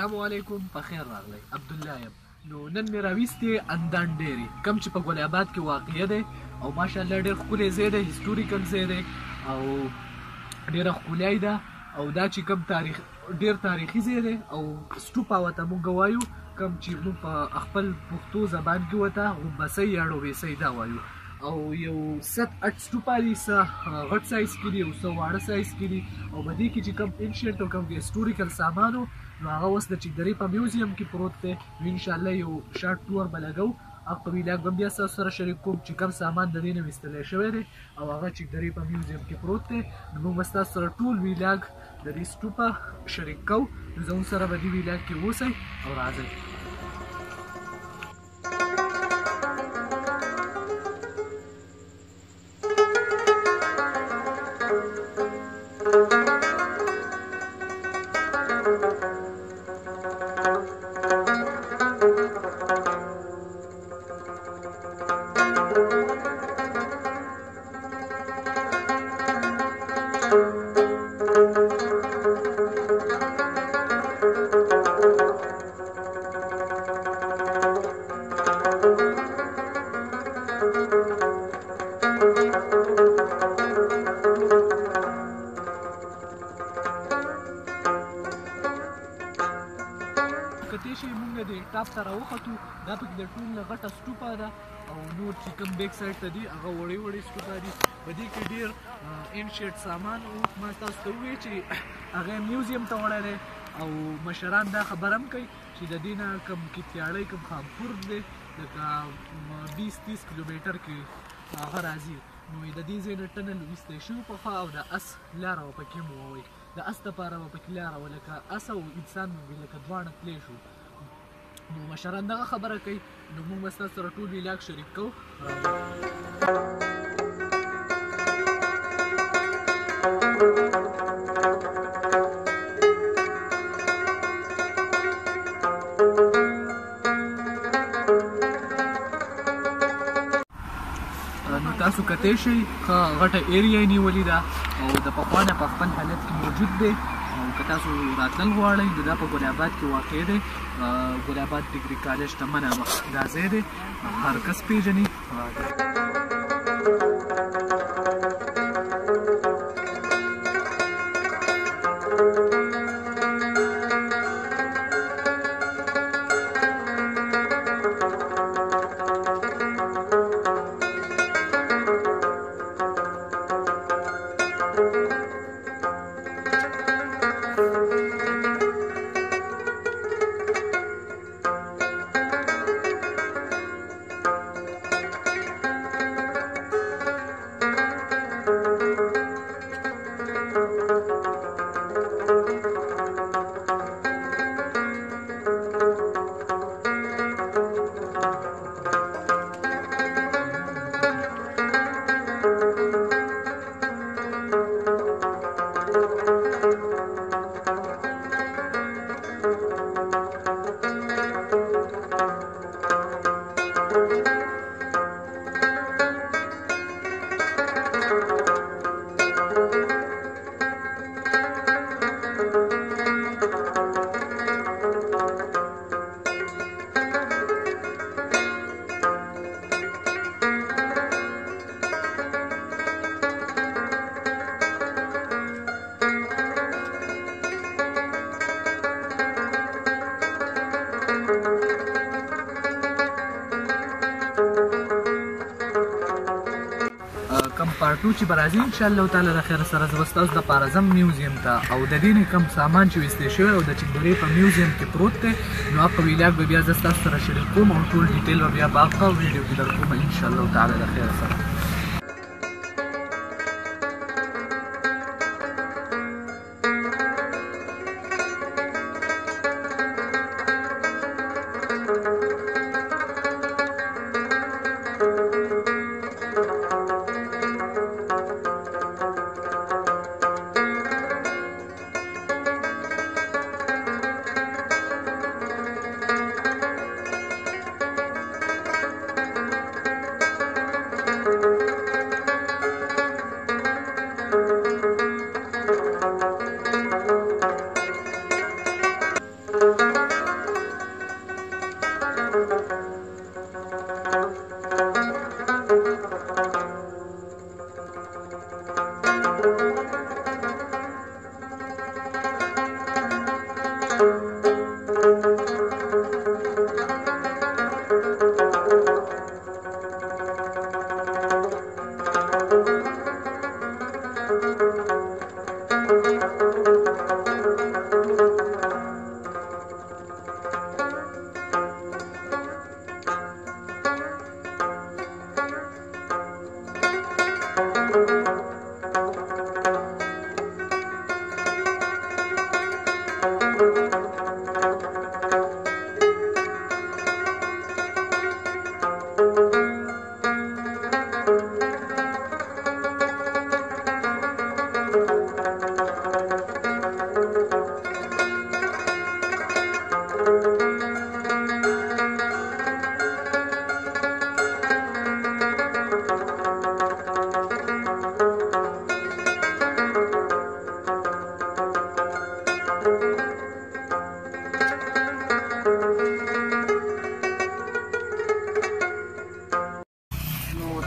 السلام علیکم په خیر راغلی عبدالله یم. نو نن مې راویستې اندان ډیری کوم چې په ګل آباد کې واقع دی او ماشاءالله ډېر ښکلی ځای دی، هسټوریکل ځای دی او ډېره ښکلی ده او دا چې کوم تاریخ ډېر تاریخي ځای دی او سټوپا ورته موږ وایو، کوم چې موږ په خپل پښتو زبان کې ورته غومبسۍ یا ډوبېسۍ دا وایو. او یو 7-8 سټوپا دي، څه غټ سایز کې دي او څه واړه سایز کې دي او په دې کې چې کوم انشینټ او کوم هسټوریکل سامان و نو هغه اوس د چکدرې په میوزیم کې پروت دی. نو انشاءالله یو شارټ ټور به لګو، هغه په ویلاګ به بیا ستاسو سره شریک کوم چې کوم سامان د دې نه ویستلی شوی دی او هغه چکدرې په میوزیم کې پروت دی. نو موږ به ستاسو سره ټول ویلاګ د دې سټوپا شریک کوو. نو زموږ سره به دې ویلاګ کې اوسئ او راځئ. کتې شي موږ د ټاپ ته راوختو، دا پکې د ټول غټه سټوپا ده او نور چې کوم بیک سایډ ته دي هغه وړې وړې سټوپا دي. په دې کې ډېر انشیټ سامان او ما تاسو ته ووایي چې هغه میوزیم ته وړی دی او مشران دا خبره هم کوي چې د دې نه کوم کتیاړی کوم خامپور دی لکه 20-30 کیلومیټر کې هغه راځي. نو د دې ځای نه ټنل ویستی شوي پخوا او د اس لاره به پکې مو ووایي، د اس دپاره به پکې لاره وه لکه اس او انسان به لکه دواړه تلی شو. نو مشران دغه خبره کوي. نو موږ به ستاسو سره ټول ویلاګ شریک کوو. نو تاسو کتی شئ ښه غټه ایریا یې نیولې ده او د پخوا نه په خپل حالت کې موجود دی. او که تاسو راتلل غواړئ نو دا په ګل آباد کې واقع دی، ګل آباد ډګري کالج ته مخامخ دا ځای دی، هر کس پیژني. کم پارټو چې به راځي انشاءالله تعالی د خیر سره زه به ستاسو دپاره ځم میوزیم ته او د دې نه کوم سامان چې ویستی شوی او د چکدرې په میوزیم کې پروت دی نو هغه ویلاګ به بیا زه ستاسو سره شریک کوم او ټول ډیټیل به بیا په هغه ویډیو کې در کوم انشاءالله تعالی د خیر سره.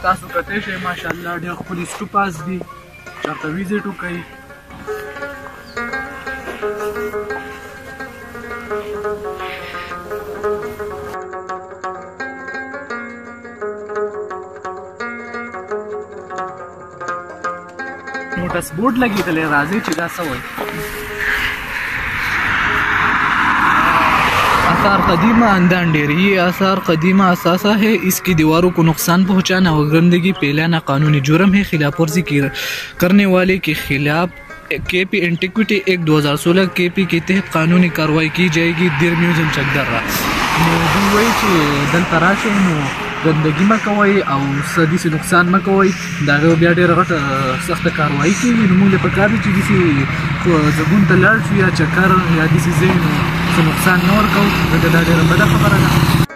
تاسو کتلی شئ ماشاءالله ډېر ښکلي سټوپاز دي چېرته وزټ وکئ. نوټس بورډ لګېدلی راځئ چې دا څه وایي. आसार कदीमा अंदान डेरी ये आसार कदीमा असासा है, इसकी दीवारों को नुकसान पहुंचाना और गंदगी फैलाना कानूनी जुर्म है. खिलाफ वर्जी करने वाले के खिलाफ KP एंटिक्विटी एक्ट 2016 KP के तहत कानूनी कार्रवाई की जाएगी. देर म्यूजियम चकदर्रा دوی چې دلته راشئ نو ګندګي مه کوئ او څه داسې نقصان مه کوئ، د هغې بیا ډېره غټه سخته کاروایي کېږي. نو موږ له پکار دي چې داسې ځایونو ته لاړ شو یا چکر یا داسې ځای نو څه نقصان نه ورکوو، ځکه دا ډېره بده خبره ده.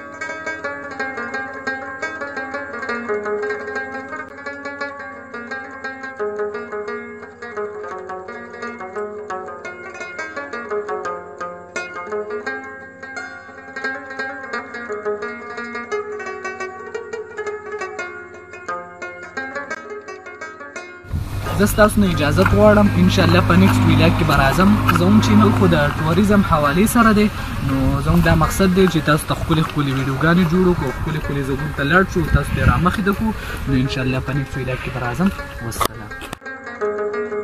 زه ستاسو نه اجازت غواړم انشاءالله په نیکسټ ویلاګ کې به راځم. زموږ چینل خو د ټوریزم حوالې سره دی، نو زموږ دا مقصد دی چې تاسو ته ښکلې ښکلې ویډیوګانې جوړو کړو، ښکلې ښکلې ځایونو ته لاړ شو، تاسو ته یې رامخې ده کړو. نو انشاءالله په نیکسټ ویلاګ کې به راځم. والسلام.